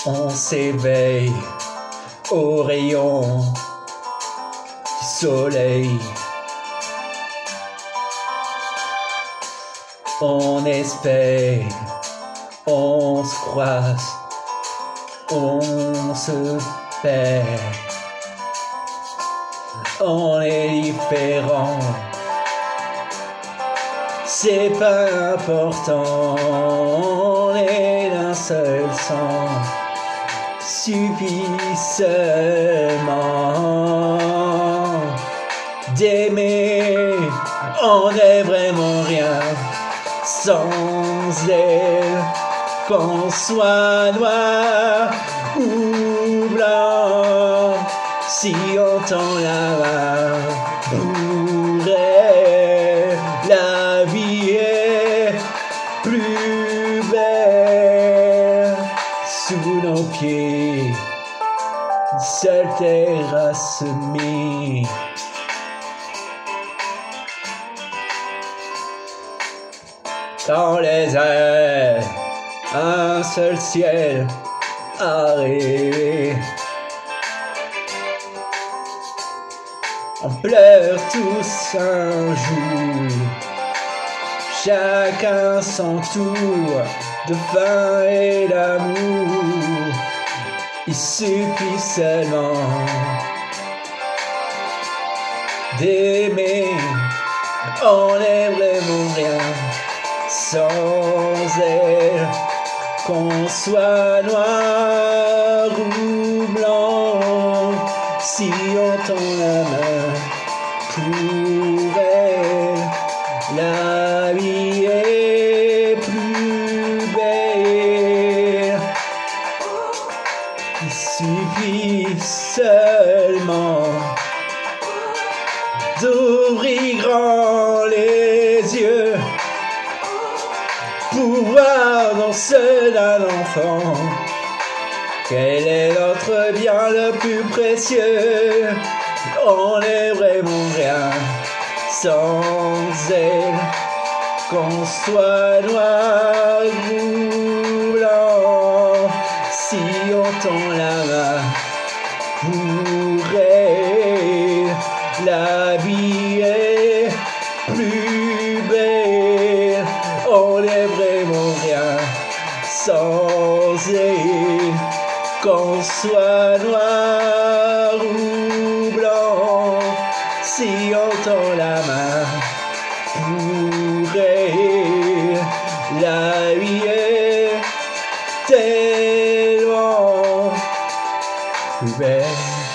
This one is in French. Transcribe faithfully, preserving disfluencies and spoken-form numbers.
On s'éveille au rayon du soleil. On espère, on se croise, on se perd. On est différent, c'est pas important. On est d'un seul sang, suffit seulement d'aimer. On n'est vraiment rien sans elle, qu'on soit noir ou blanc. Si on tend la main pour elle, la vie est plus belle. Sous nos pieds, une seule terre à semer. Dans les airs, un seul ciel à rêver. On pleure tous un jour, chacun son tour de faim et d'amour. Il suffit seulement d'aimer. On n'est vraiment rien sans elle, qu'on soit noir ou blanc. Si on tend la main pour elle, la vie est plus belle. Il suffit seulement d'ouvrir grand les yeux pour voir dans ceux d'un enfant quel est notre bien le plus précieux. On n'est vraiment rien sans elle, qu'on soit noir ou blanc. Si on tend la main pour elle, la vie est plus belle. On n'est vraiment rien sans elle, qu'on soit noir ou blanc. Si on tend la main pour elle, la vie est tellement plus belle.